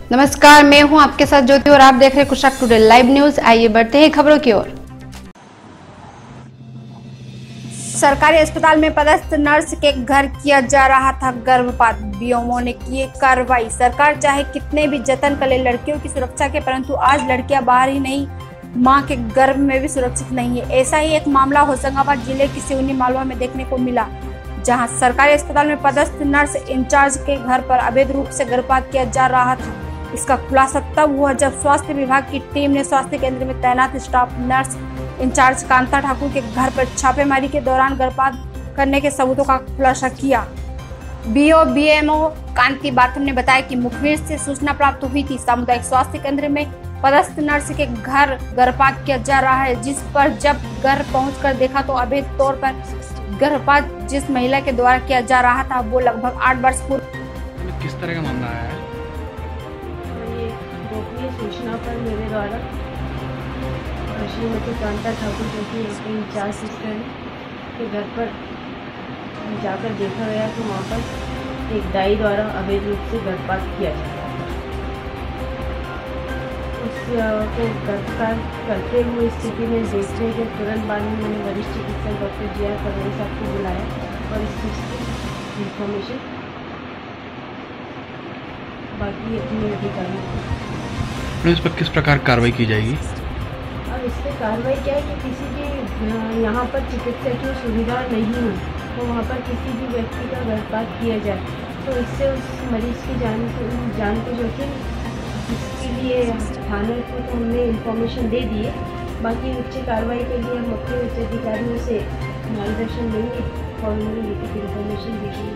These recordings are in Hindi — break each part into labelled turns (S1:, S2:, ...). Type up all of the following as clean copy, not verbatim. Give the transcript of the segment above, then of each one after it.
S1: नमस्कार, मैं हूं आपके साथ ज्योति और आप देख रहे हैं कुशाक टुडे लाइव न्यूज। आइए बढ़ते हैं खबरों की ओर। सरकारी अस्पताल में पदस्थ नर्स के घर किया जा रहा था गर्भपात। बीएमओ ने की कार्रवाई। सरकार चाहे कितने भी जतन कर ले लड़कियों की सुरक्षा के, परंतु आज लड़कियां बाहर ही नहीं, मां के गर्भ में भी सुरक्षित नहीं है। ऐसा ही एक मामला होशंगाबाद जिले की सिवनी मालवा में देखने को मिला, जहां सरकारी अस्पताल में पदस्थ नर्स इंचार्ज के घर पर अवैध रूप से गर्भपात किया जा रहा था। इसका खुलासा तब हुआ जब स्वास्थ्य विभाग की टीम ने स्वास्थ्य केंद्र में तैनात staff nurse incharge Kanta Thakur के घर पर छापेमारी के दौरान गर्भपात करने के सबूतों का खुलासा किया। बीएमओ कांति बाथम ने बताया कि मुखबिर से सूचना प्राप्त हुई थी सामुदायिक स्वास्थ्य केंद्र में पदस्थ नर्स के घर गर्भपात किया जा रहा है, जिस पर जब घर पहुंचकर देखा तो अवैध तौर पर गर्भपात जिस महिला के द्वारा किया जा रहा था वो लगभग 8 वर्ष पूर्व।
S2: किस तरह का मामला आया है?
S3: गोपनीय सूचना पर मेरे द्वारा श्रीमती कांता ठाकुर जो कि एक इंचार्ज सिस्टर के घर पर जाकर देखा गया तो वहाँ पर एक दाई द्वारा अवैध रूप से गर्भपात किया जा रहा था। उसको गर्भपात करते हुए स्थिति में देखने के तुरंत बाद में मैंने वरिष्ठ चिकित्सक डॉक्टर जी.आर. पटवारी साहब को बुलाया और इस चीज़ की इंफॉर्मेशन बाकी अपनी अधिकारी।
S2: इस पर किस प्रकार कार्रवाई की जाएगी?
S3: अब इस पर कार्रवाई क्या है कि किसी भी यहाँ पर चिकित्सकीय सुविधा नहीं है तो वहाँ पर किसी भी व्यक्ति का गर्भपात किया जाए तो इससे उस मरीज की जान को जोखिम, इसके लिए थाने को तो हमने इंफॉर्मेशन दे दी है। बाकी उच्च कार्रवाई के लिए हम अपने उच्च अधिकारियों से मार्गदर्शन लेंगे और उन्हें लिखित इंफॉर्मेशन देंगे।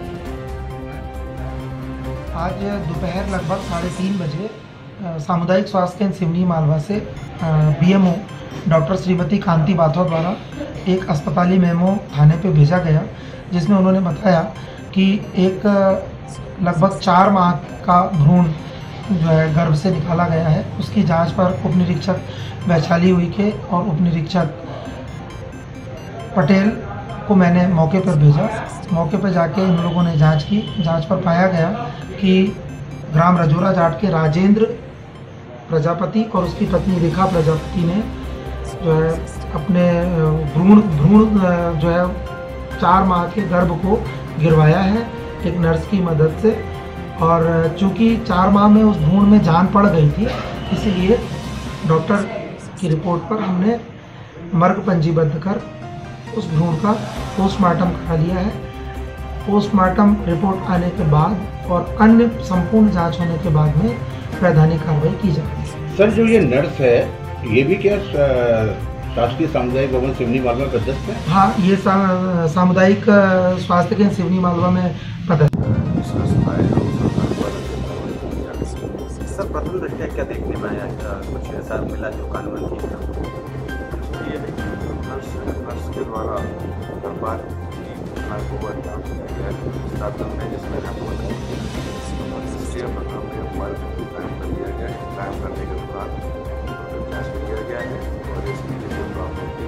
S4: आज दोपहर लगभग 3:30 बजे सामुदायिक स्वास्थ्य केंद्र सिवनी मालवा से बीएमओ डॉक्टर श्रीमती कांति बाथम द्वारा एक अस्पताली मेमो थाने पे भेजा गया, जिसमें उन्होंने बताया कि एक लगभग 4 माह का भ्रूण जो है गर्भ से निकाला गया है। उसकी जांच पर उप निरीक्षक वैशाली उइके और उप निरीक्षक पटेल को मैंने मौके पर भेजा। मौके पर जाके इन लोगों ने जांच की। जांच पर पाया गया कि ग्राम रजोरा जाट के राजेंद्र प्रजापति और उसकी पत्नी रेखा प्रजापति ने जो है अपने भ्रूण जो है 4 माह के गर्भ को गिरवाया है एक नर्स की मदद से, और चूंकि 4 माह में उस भ्रूण में जान पड़ गई थी, इसलिए डॉक्टर की रिपोर्ट पर हमने मर्ग पंजीबद्ध कर उस भ्रूण का पोस्टमार्टम करा लिया है। पोस्टमार्टम रिपोर्ट आने के बाद और अन्य संपूर्ण जांच होने के बाद में वैधानिक कार्रवाई की जाएगी।
S5: सर, जो ये नर्स है ये भी क्या शासकीय सामुदायिक भवन सिवनी मालवा में पदस्थ है? हाँ, ये सामुदायिक स्वास्थ्य केंद्र सिवनी मालवा में पदस्थ है।
S6: सर, प्रथम दृष्टया क्या देखने में आया, कुछ ऐसा मिला जो कानून ये है कि नर्स के द्वारा गर्भपात जिसमें कायम करने के दौरान जांच किया गया है और इसकी रिपोर्ट प्राप्त होती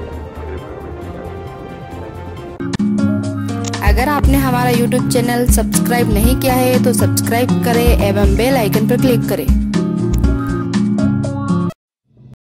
S6: है।
S1: अगर आपने हमारा YouTube चैनल सब्सक्राइब नहीं किया है तो सब्सक्राइब करें एवं बेल आइकन पर क्लिक करें।